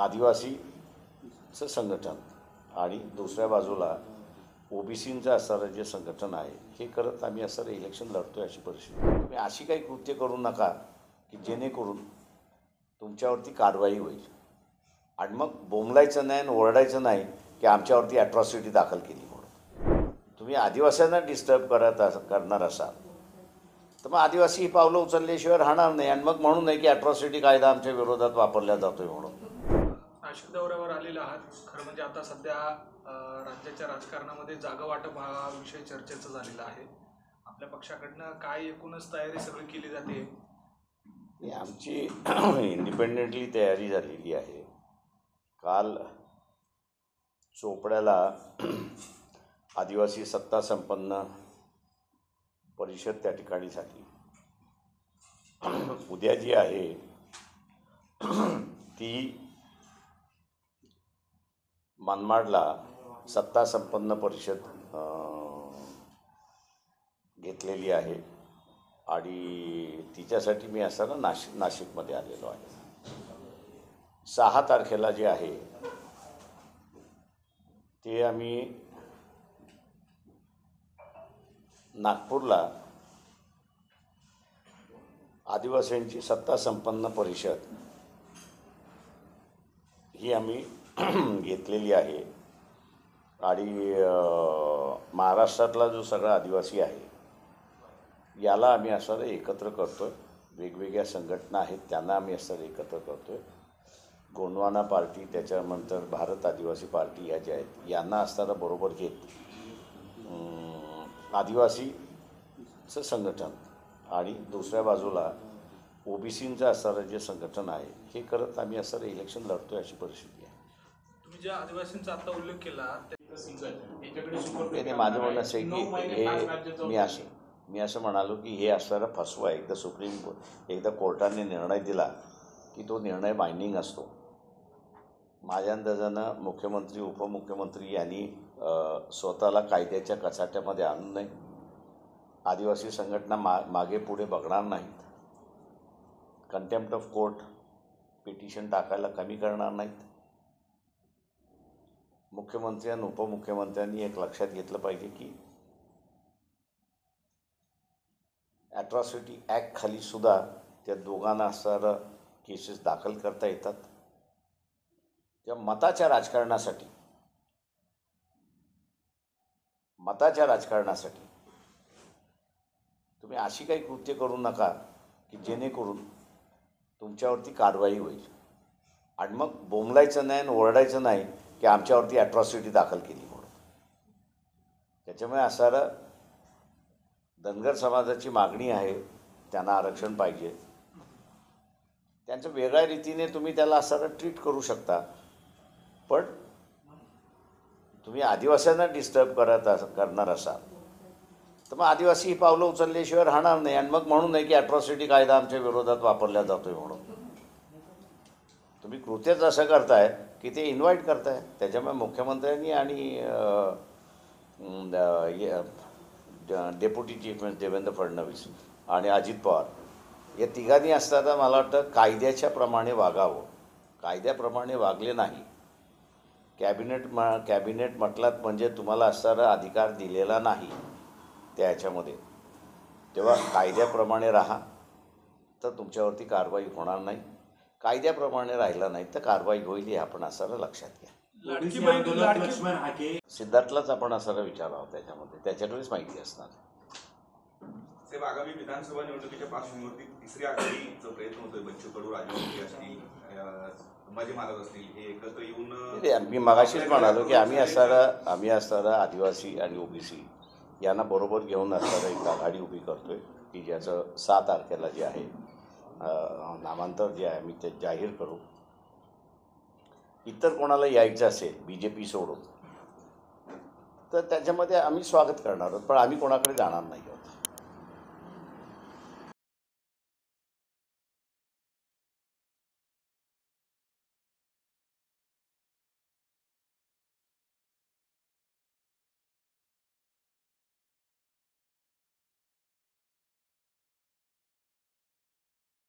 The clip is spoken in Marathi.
आदिवासीचं संघटन आणि दुसऱ्या बाजूला ओबीसींचं असणारं जे संघटन आहे हे करत आम्ही असणारं इलेक्शन लढतोय अशी परिस्थिती. तुम्ही अशी काही कृत्य करू नका की जेणेकरून तुमच्यावरती कारवाई होईल आणि मग बोंबलायचं नाही आणि ओरडायचं नाही की आमच्यावरती ॲट्रॉसिटी दाखल केली म्हणून. तुम्ही आदिवासींना डिस्टर्ब करणार असाल तर मग आदिवासी ही पावलं उचलल्याशिवाय राहणार नाही आणि मग म्हणू नये की ॲट्रॉसिटी कायदा आमच्या विरोधात वापरला जातोय म्हणून. नाशिक दौऱ्यावर आलेले आहात. खरं म्हणजे आता सध्या राज्याच्या राजकारणामध्ये जागा वाटप हा विषय चर्चेचा झालेला आहे. आपल्या पक्षाकडनं काय एकूणच तयारी सगळी केली जाते? आमची इंडिपेंडेंटली तयारी झालेली आहे. काल चोपड्याला आदिवासी सत्ता संपन्न परिषद त्या ठिकाणी झाली. उद्या जी आहे ती मनमाडला सत्ता संपन्न परिषद घेतलेली आहे आणि तिच्यासाठी मी असताना नाशिकमध्ये आलेलो आहे. 6 तारखेला जे आहे ते आम्ही नागपूरला आदिवासींची सत्ता संपन्न परिषद ही आम्ही घेतलेली आहे आणि महाराष्ट्रातला जो सगळा आदिवासी आहे याला आम्ही असं एकत्र करतो आहे. वेगवेगळ्या संघटना आहेत त्यांना आम्ही असं एकत्र करतो आहे. गोंडवाना पार्टी, त्याच्यानंतर भारत आदिवासी पार्टी ह्या ज्या आहेत यांना असताना बरोबर घेत आदिवासीचं संघटन आणि दुसऱ्या बाजूला ओबीसींचं असणारं जे संघटन आहे हे करत आम्ही असणारं इलेक्शन लढतोय अशी परिस्थिती आहे. तुम्ही ज्या आदिवासींचा आता उल्लेख केला त्याने माझं म्हणणं असं आहे की हे मी असं म्हणालो की हे असणारं फसवं आहे. एकदा कोर्टाने निर्णय दिला की तो निर्णय बाइंडिंग असतो. माझ्या अंदाजानं मुख्यमंत्री उपमुख्यमंत्री यांनी स्वतःला कायद्याच्या कचाट्यामध्ये आणू नये. आदिवासी संघटना मागे पुढे बघणार नाहीत. कंटेम्प्ट ऑफ कोर्ट पिटिशन टाकायला कमी करणार नाहीत. मुख्यमंत्री आणि उपमुख्यमंत्र्यांनी एक लक्षात घेतलं पाहिजे की ॲट्रॉसिटी ॲक्ट खाली सुद्धा त्या दोघांना असणारं केसेस दाखल करता येतात. त्या मताच्या राजकारणासाठी तुम्ही अशी काही कृत्य करू नका की जेणेकरून तुमच्यावरती कारवाई होईल आणि मग बोंबलायचं नाही आणि ओरडायचं नाही की आमच्यावरती ॲट्रॉसिटी दाखल केली म्हणून. त्याच्यामुळे असणारं धनगर समाजाची मागणी आहे, त्यांना आरक्षण पाहिजे. त्यांचं वेगळ्या रीतीने तुम्ही त्याला असणारं ट्रीट करू शकता, पण तुम्ही आदिवासींना डिस्टर्ब करणार असाल तर मग आदिवासी ही पावलं उचलल्याशिवाय राहणार नाही आणि मग म्हणू नये की ॲट्रॉसिटी कायदा आमच्या विरोधात वापरला जातोय म्हणून. तुम्ही कृत्यच असं करताय की ते इन्व्हाइट करताय. त्याच्यामुळे मुख्यमंत्र्यांनी आणि deputy chief minister Devendra Fadnavis आणि अजित पवार या तिघांनी असताना मला वाटतं कायद्याच्या प्रमाणे वागावं. कायद्याप्रमाणे वागले नाही. कॅबिनेट म्हटलात म्हणजे तुम्हाला असणारा अधिकार दिलेला नाही त्या ह्याच्यामध्ये. तेव्हा कायद्याप्रमाणे राहा तर तुमच्यावरती कारवाई होणार नाही. कायद्याप्रमाणे राहिला नाही तर कारवाई होईल हे आपण असं लक्षात घ्या. सिद्धार्थलाच आपण असं विचारावं त्याच्यामध्ये, त्याच्याकडेच माहिती असणार. साहेब, आगामी विधानसभा निवडणुकीच्या पार्श्वभूमीवरती तिसरी आघाडीचा प्रयत्न होतोय. बच्चू कडू, राजू असतील, संभाजी महाराज असतील, हे एकत्र येऊन मी मगाशीच म्हणालो की आम्ही असणारा आदिवासी आणि ओबीसी यांना बरोबर घेऊन असणारं एक आघाडी उभी करतोय की ज्याचं 6 तारखेला जे आहे नामांतर जे आहे आम्ही ते जाहीर करू. इतर कोणाला यायचं असेल BJP सोडून तर त्याच्यामध्ये आम्ही स्वागत करणार आहोत, पण आम्ही कोणाकडे जाणार नाही आहोत.